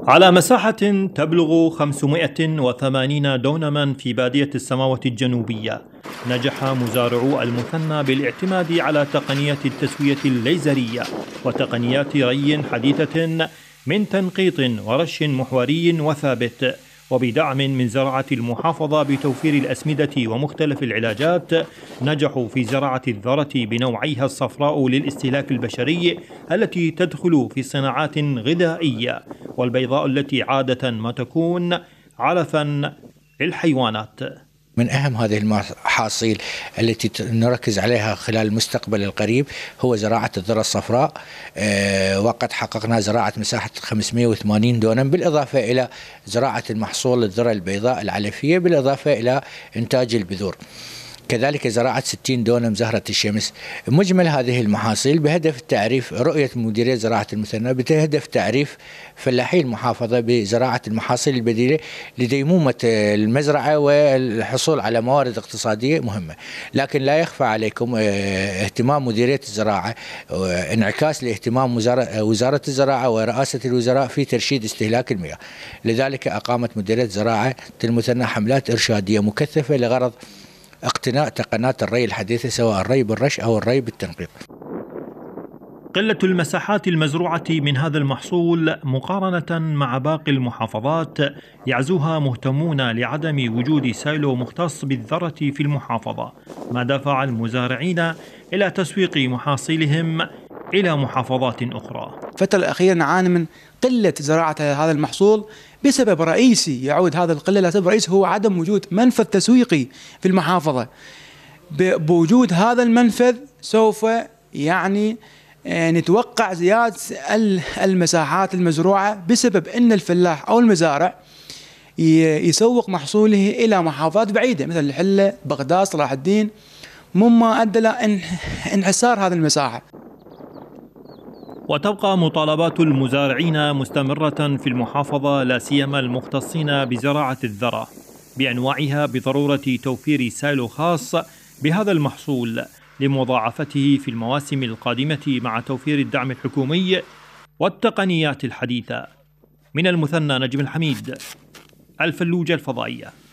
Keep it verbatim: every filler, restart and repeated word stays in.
على مساحة تبلغ خمسمائة وثمانين دونما في بادية السماوة الجنوبية، نجح مزارعو المثنى بالاعتماد على تقنيات التسوية الليزرية وتقنيات ري حديثة من تنقيط ورش محوري وثابت، وبدعم من زراعة المحافظة بتوفير الأسمدة ومختلف العلاجات. نجحوا في زراعة الذرة بنوعيها الصفراء للاستهلاك البشري التي تدخل في صناعات غذائية، والبيضاء التي عادة ما تكون علفا للحيوانات. من أهم هذه المحاصيل التي نركز عليها خلال المستقبل القريب هو زراعة الذرة الصفراء، أه وقد حققنا زراعة مساحة خمسمائة وثمانين دونم، بالإضافة إلى زراعة المحصول الذرة البيضاء العلفية، بالإضافة إلى إنتاج البذور. كذلك زراعة ستين دونم زهرة الشمس. مجمل هذه المحاصيل بهدف تعريف رؤية مديرية زراعة المثنى بهدف تعريف فلاحي المحافظة بزراعة المحاصيل البديلة لديمومة المزرعة والحصول على موارد اقتصادية مهمة. لكن لا يخفى عليكم اهتمام مديرية الزراعة، انعكاس لاهتمام وزارة الزراعة ورئاسة الوزراء في ترشيد استهلاك المياه. لذلك أقامت مديرية زراعة المثنى حملات إرشادية مكثفة لغرض اقتناء تقنيات الري الحديثة، سواء الري بالرش أو الري بالتنقيط. قلة المساحات المزروعة من هذا المحصول مقارنة مع باقي المحافظات يعزوها مهتمون لعدم وجود سايلو مختص بالذرة في المحافظة، ما دفع المزارعين إلى تسويق محاصيلهم إلى محافظات أخرى. الفترة الأخيرة نعاني من قلة زراعة هذا المحصول بسبب رئيسي، يعود هذا القلة لسبب رئيسي هو عدم وجود منفذ تسويقي في المحافظة. بوجود هذا المنفذ سوف يعني نتوقع زيادة المساحات المزروعة، بسبب أن الفلاح أو المزارع يسوق محصوله إلى محافظات بعيدة مثل الحلة، بغداد، صلاح الدين، مما أدى إلى انحسار هذه المساحة. وتبقى مطالبات المزارعين مستمرة في المحافظة، لا سيما المختصين بزراعة الذرة بأنواعها، بضرورة توفير سايلو خاص بهذا المحصول لمضاعفته في المواسم القادمة، مع توفير الدعم الحكومي والتقنيات الحديثة. من المثنى، نجم الحميد، الفلوجة الفضائية.